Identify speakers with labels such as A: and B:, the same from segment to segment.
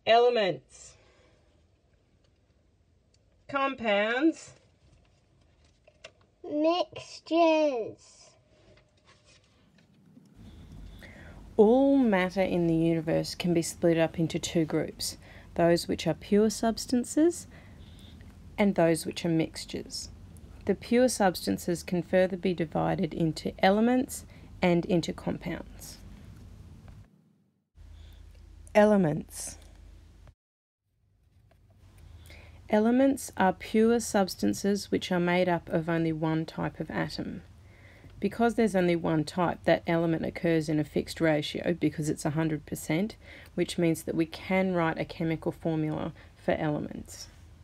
A: Elements. Compounds.
B: Mixtures.
C: All matter in the universe can be split up into two groups, those which are pure substances and those which are mixtures. The pure substances can further be divided into elements and into compounds. Elements. Elements are pure substances which are made up of only one type of atom. Because there's only one type, that element occurs in a fixed ratio because it's 100%, which means that we can write a chemical formula for elements.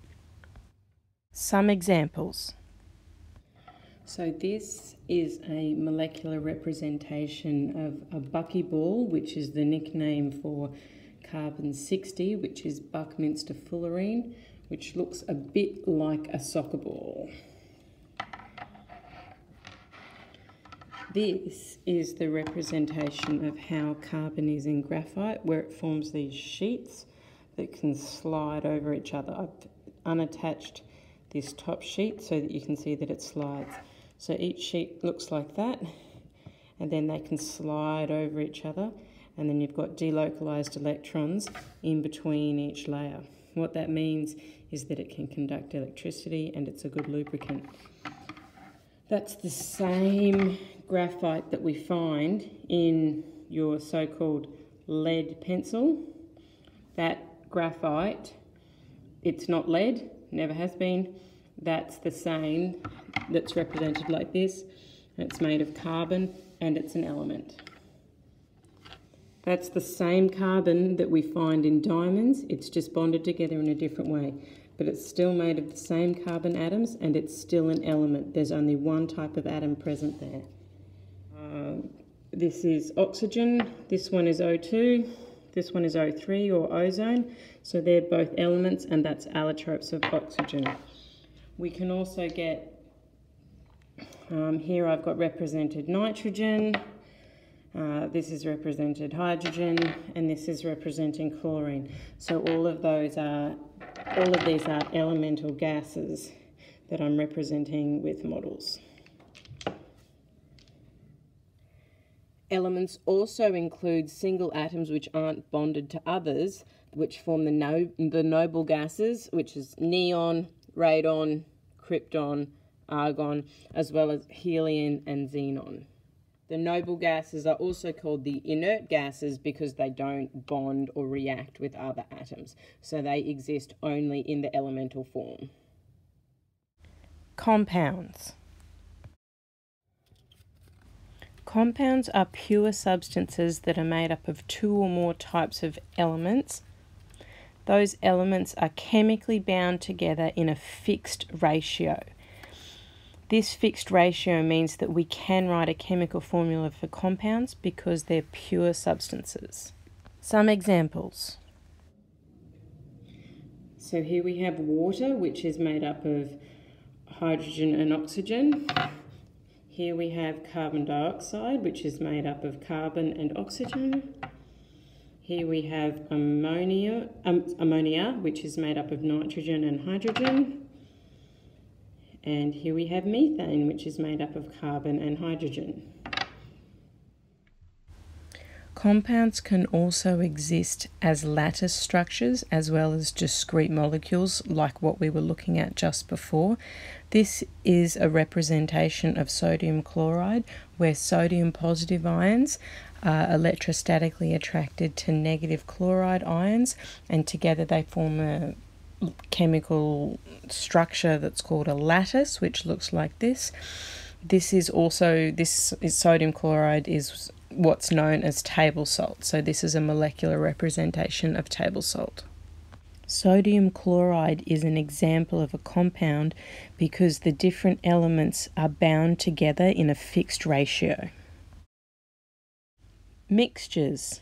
C: Some examples. So this is a molecular representation of a buckyball, which is the nickname for carbon-60, which is Buckminster fullerene, which looks a bit like a soccer ball. This is the representation of how carbon is in graphite, where it forms these sheets that can slide over each other. I've unattached this top sheet so that you can see that it slides. So each sheet looks like that, and then they can slide over each other, and then you've got delocalized electrons in between each layer. What that means is that it can conduct electricity and it's a good lubricant. That's the same graphite that we find in your so-called lead pencil. That graphite, it's not lead, never has been. That's the same that's represented like this. It's made of carbon and it's an element. That's the same carbon that we find in diamonds. It's just bonded together in a different way. But it's still made of the same carbon atoms and it's still an element. There's only one type of atom present there. This is oxygen. This one is O2. This one is O3 or ozone. So they're both elements and that's allotropes of oxygen. We can also get, here I've got represented nitrogen. This is represented hydrogen, and this is representing chlorine. So all of these are elemental gases that I'm representing with models. Elements also include single atoms which aren't bonded to others, which form the noble gases, which is neon, radon, krypton, argon, as well as helium and xenon. The noble gases are also called the inert gases because they don't bond or react with other atoms, so they exist only in the elemental form. Compounds. Compounds are pure substances that are made up of two or more types of elements. Those elements are chemically bound together in a fixed ratio. This fixed ratio means that we can write a chemical formula for compounds because they're pure substances. Some examples. So here we have water, which is made up of hydrogen and oxygen. Here we have carbon dioxide, which is made up of carbon and oxygen. Here we have ammonia, which is made up of nitrogen and hydrogen. And here we have methane, which is made up of carbon and hydrogen. Compounds can also exist as lattice structures as well as discrete molecules like what we were looking at just before. This is a representation of sodium chloride where sodium positive ions are electrostatically attracted to negative chloride ions, and together they form a chemical structure that's called a lattice, which looks like this. This is sodium chloride is what's known as table salt. So this is a molecular representation of table salt. Sodium chloride is an example of a compound because the different elements are bound together in a fixed ratio. Mixtures.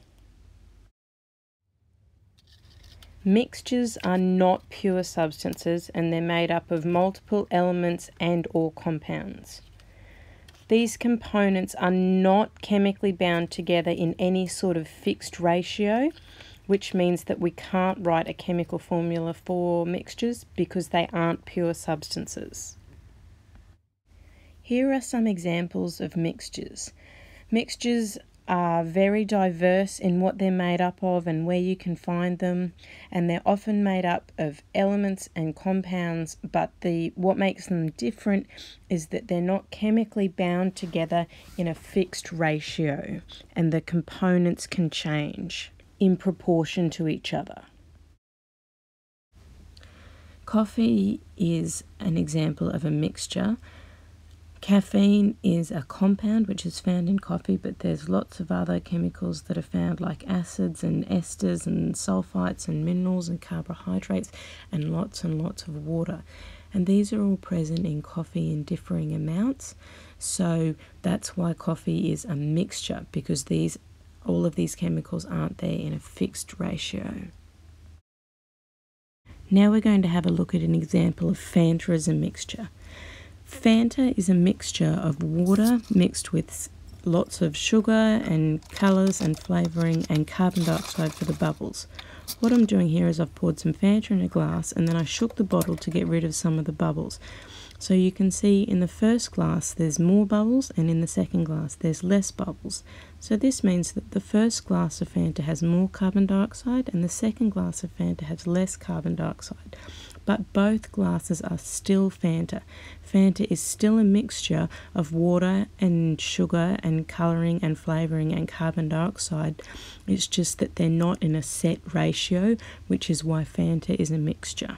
C: Mixtures are not pure substances and they're made up of multiple elements and or compounds. These components are not chemically bound together in any sort of fixed ratio, which means that we can't write a chemical formula for mixtures because they aren't pure substances. Here are some examples of mixtures. Mixtures are very diverse in what they're made up of and where you can find them, and they're often made up of elements and compounds, but what makes them different is that they're not chemically bound together in a fixed ratio, and the components can change in proportion to each other. Coffee is an example of a mixture. Caffeine is a compound which is found in coffee, but there's lots of other chemicals that are found, like acids and esters and sulfites and minerals and carbohydrates and lots of water. And these are all present in coffee in differing amounts. So that's why coffee is a mixture, because all of these chemicals aren't there in a fixed ratio. Now we're going to have a look at an example of Fanta as a mixture. Fanta is a mixture of water mixed with lots of sugar and colours and flavouring and carbon dioxide for the bubbles. What I'm doing here is I've poured some Fanta in a glass and then I shook the bottle to get rid of some of the bubbles. So you can see in the first glass there's more bubbles and in the second glass there's less bubbles. So this means that the first glass of Fanta has more carbon dioxide and the second glass of Fanta has less carbon dioxide. But both glasses are still Fanta. Fanta is still a mixture of water and sugar and colouring and flavouring and carbon dioxide. It's just that they're not in a set ratio, which is why Fanta is a mixture.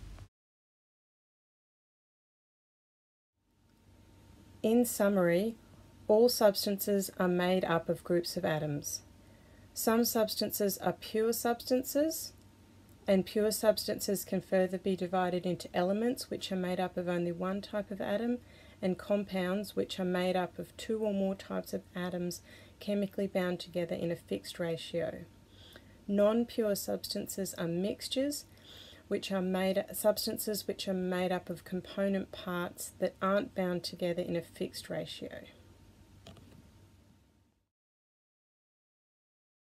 C: In summary, all substances are made up of groups of atoms. Some substances are pure substances, and pure substances can further be divided into elements which are made up of only one type of atom, and compounds which are made up of two or more types of atoms chemically bound together in a fixed ratio. Non-pure substances are mixtures, substances which are made up of component parts that aren't bound together in a fixed ratio.